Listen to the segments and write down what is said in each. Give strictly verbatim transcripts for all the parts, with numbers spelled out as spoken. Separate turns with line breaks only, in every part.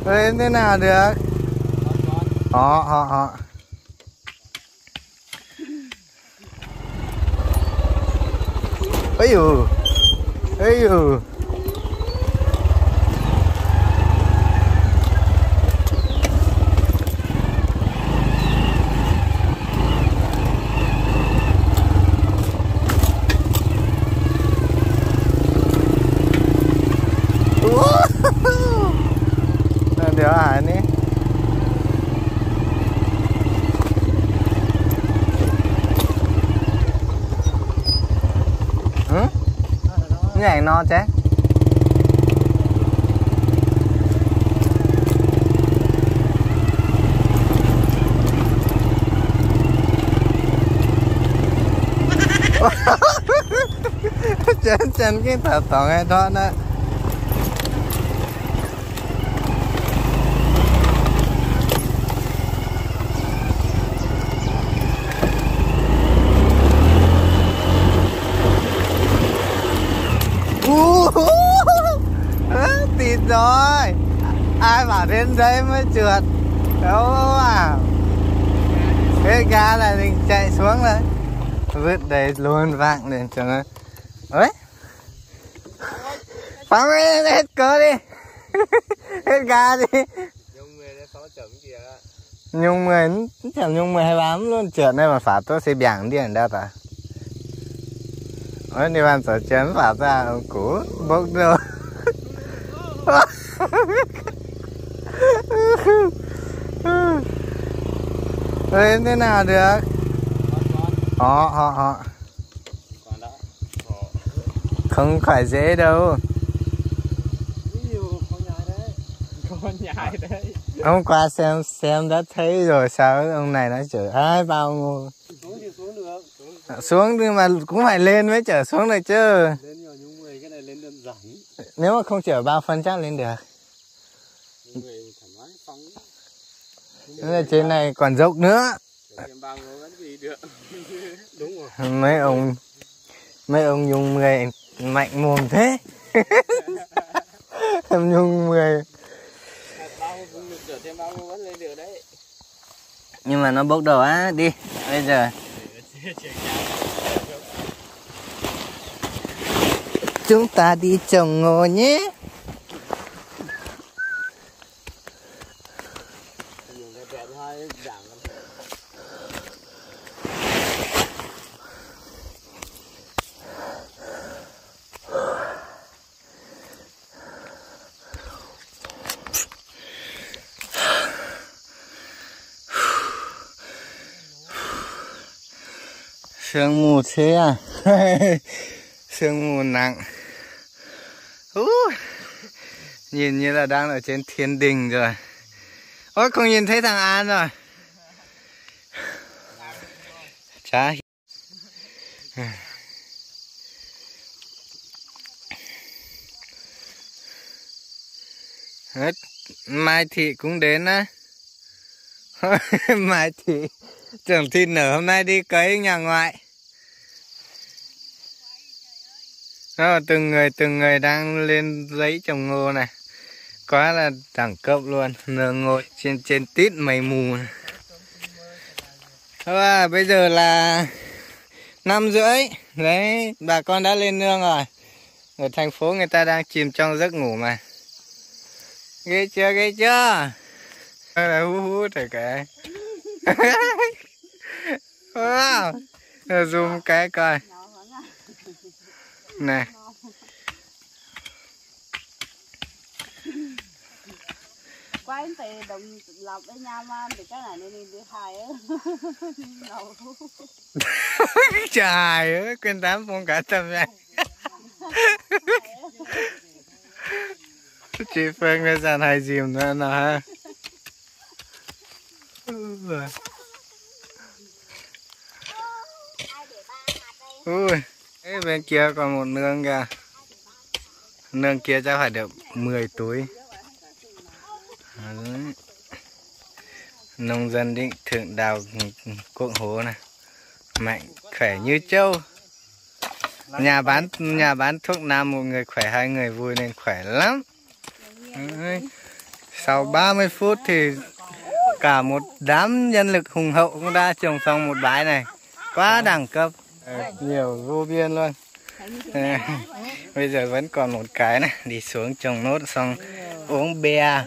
Lên thế nào được? Họ họ họ. Ây dù. Ây dù. Đéo hải ní. Ừ? Nhảy no chứ. Chân chân cái thở thở ngay đó đó. Tịt rồi. Ai bảo đến đây mới trượt. Đâu à. Cái ga này mình chạy xuống đấy. Vứt đấy luôn vạng lên cho nó. Ơi. Phóng hết cớ đi. Hết ga đi.
Nhung mười nó phóng chấm kìa.
Nhung mười chẳng nhung mười hay bám luôn trượt này mà phá tôi sẽ bảng đi ở đâu ta. Ôi đi bàn sở chấn phá ra ông cú bốc rồi. Lên thế nào được? Họ họ họ. Không phải dễ đâu.
Con nhại đấy.
Hôm qua xem xem đã thấy rồi sao ông này nói chở ai bao ngô.
Xuống thì xuống được. Xuống,
xuống nhưng mà cũng phải lên mới chở xuống được chứ.
Lên nhỏ nhung mười cái này lên đơn giản.
Nếu mà không chở bao phân chắc lên được.
Nhung mười thoải mái phóng.
Nên là trên này còn dốc nữa.
Thêm bao ngô vẫn gì được. Đúng rồi.
Mấy ông mấy ông nhung mười mạnh mồm thế. Em nhung mười.
Thêm bao ngô vẫn lên được đấy.
Nhưng mà nó bốc đầu á, đi. Bây giờ chúng ta đi trồng ngô nhé. Sương mù thế à? Sương mù nặng. Uh, nhìn như là đang ở trên thiên đình rồi. Ôi không nhìn thấy thằng An rồi. Chá. Hết. Mai Thị cũng đến á. Mai Thị tưởng Thị nở hôm nay đi cấy nhà ngoại. Đó, từng người từng người đang lên giấy trồng ngô này. Quá là đẳng cấp luôn. Nở ngồi trên trên tít mây mù này. À, bây giờ là năm rưỡi. Đấy, bà con đã lên nương rồi. Ở thành phố người ta đang chìm trong giấc ngủ mà. Ghê chưa, ghê chưa? Là hú hú trời cái. Wow. Zoom cái coi. Này.
Quay thì đồng lọc với nhau mà thì cái này nên đi hai á.
Trời ơi, quên tám phong cả tâm nha. Chị Phương bây giờ hay dìm nữa nào ha. Ui, cái bên kia còn một nương kìa. Nương kia chắc phải được mười túi. Đấy. Nông dân định thượng đào cuộn hố này. Mạnh, khỏe như trâu. Nhà bán nhà bán thuốc nam một người khỏe hai người vui nên khỏe lắm. Đấy. Sau ba mươi phút thì cả một đám nhân lực hùng hậu cũng đã trồng xong một bãi này. Quá đẳng cấp. Ờ, nhiều vô biên luôn. Ờ, bây giờ vẫn còn một cái này. Đi xuống trồng nốt xong uống bia.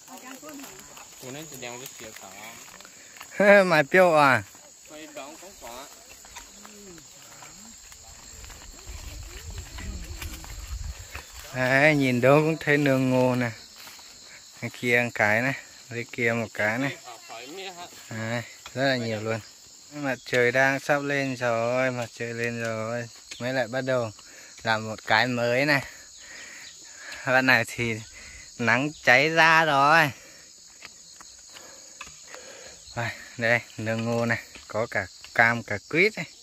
Mày piêu à? Đấy, nhìn đâu cũng thấy nương ngô nè. Cái kia một cái này, đây kia một cái này. Đấy, rất là nhiều luôn. Mặt trời đang sắp lên rồi, mặt trời lên rồi. Mới lại bắt đầu làm một cái mới này. Bạn này thì nắng cháy ra rồi. Đây, nương ngô này, có cả cam cả quýt này.